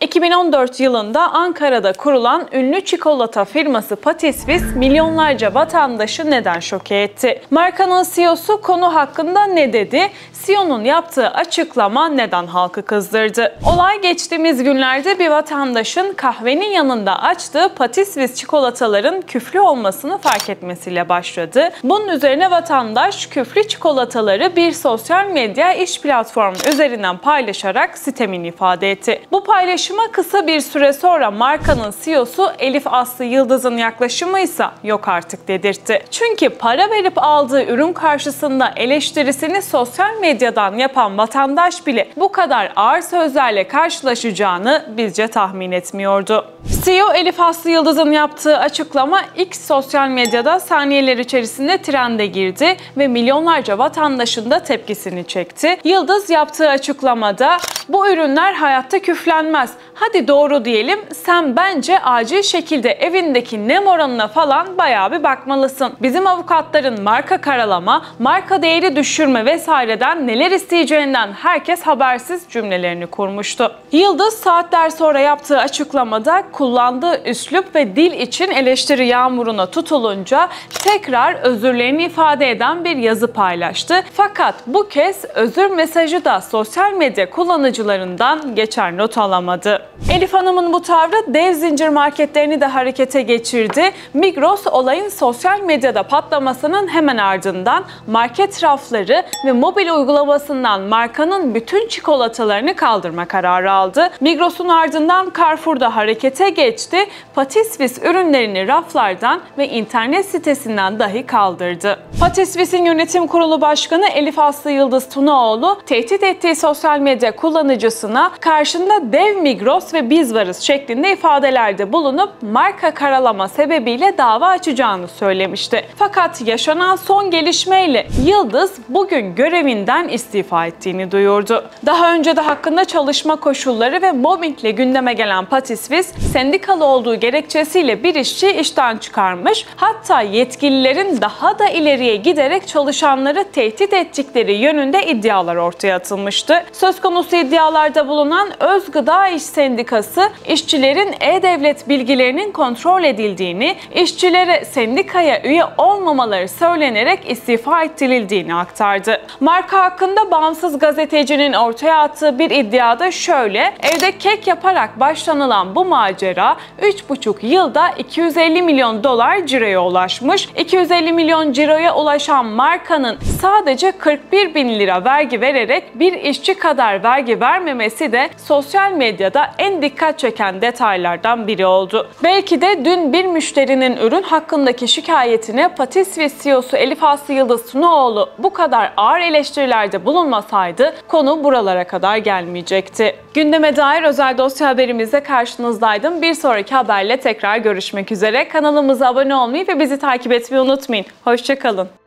2014 yılında Ankara'da kurulan ünlü çikolata firması Patisvis milyonlarca vatandaşı neden şoke etti? Markanın CEO'su konu hakkında ne dedi? CEO'nun yaptığı açıklama neden halkı kızdırdı? Olay geçtiğimiz günlerde bir vatandaşın kahvenin yanında açtığı Patisvis çikolataların küflü olmasını fark etmesiyle başladı. Bunun üzerine vatandaş küflü çikolataları bir sosyal medya iş platformu üzerinden paylaşarak sitemini ifade etti. Bu paylaşıma kısa bir süre sonra markanın CEO'su Elif Aslı Yıldız'ın yaklaşımı ise yok artık dedirtti. Çünkü para verip aldığı ürün karşısında eleştirisini sosyal medyadan yapan vatandaş bile bu kadar ağır sözlerle karşılaşacağını bizce tahmin etmiyordu. CEO Elif Aslı Yıldız'ın yaptığı açıklama X sosyal medyada saniyeler içerisinde trende girdi ve milyonlarca vatandaşın da tepkisini çekti. Yıldız yaptığı açıklamada "Bu ürünler hayatta küflenmez. Hadi doğru diyelim, sen bence acil şekilde evindeki nem oranına falan bayağı bir bakmalısın. Bizim avukatların marka karalama, marka değeri düşürme vesaireden neler isteyeceğinden herkes habersiz" cümlelerini kurmuştu. Yıldız saatler sonra yaptığı açıklamada kullandığı üslup ve dil için eleştiri yağmuruna tutulunca tekrar özürlerini ifade eden bir yazı paylaştı. Fakat bu kez özür mesajı da sosyal medya kullanıcılarından geçer not alamadı. Elif Hanım'ın bu tavrı dev zincir marketlerini de harekete geçirdi. Migros olayın sosyal medyada patlamasının hemen ardından market rafları ve mobil uygulamasından markanın bütün çikolatalarını kaldırma kararı aldı. Migros'un ardından Carrefour da harekete geçti. Patisvis ürünlerini raflardan ve internet sitesinden dahi kaldırdı. Patisvis'in yönetim kurulu başkanı Elif Aslı Yıldız Tunaoğlu tehdit ettiği sosyal medya kullanıcısına "Karşında dev Migros ve biz varız" şeklinde ifadelerde bulunup marka karalama sebebiyle dava açacağını söylemişti. Fakat yaşanan son gelişmeyle Yıldız bugün görevinden istifa ettiğini duyurdu. Daha önce de hakkında çalışma koşulları ve mobbingle gündeme gelen Patisvis, sendikalı olduğu gerekçesiyle bir işçi işten çıkarmış, hatta yetkililerin daha da ileriye giderek çalışanları tehdit ettikleri yönünde iddialar ortaya atılmıştı. Söz konusu iddialarda bulunan Özgıda İş Sendikası, işçilerin e-devlet bilgilerinin kontrol edildiğini, işçilere sendikaya üye olmamaları söylenerek istifa ettirildiğini aktardı. Marka hakkında bağımsız gazetecinin ortaya attığı bir iddiada şöyle: "Evde kek yaparak başlanılan bu macera 3,5 yılda 250 milyon dolar ciroya ulaşmış. 250 milyon ciroya ulaşan markanın sadece 41 bin lira vergi vererek bir işçi kadar vergi vermemesi de sosyal medyada en dikkat çeken detaylardan biri oldu." Belki de dün bir müşterinin ürün hakkındaki şikayetine Patisvis CEO'su Elif Aslı Yıldız Tunaoğlu bu kadar ağır eleştirilerde bulunmasaydı konu buralara kadar gelmeyecekti. Gündeme dair özel dosya haberimizde karşınızdaydım. Bir sonraki haberle tekrar görüşmek üzere. Kanalımıza abone olmayı ve bizi takip etmeyi unutmayın. Hoşça kalın.